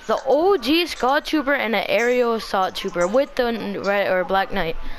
the OG Scout Trooper and an aerial assault trooper with the red or black knight.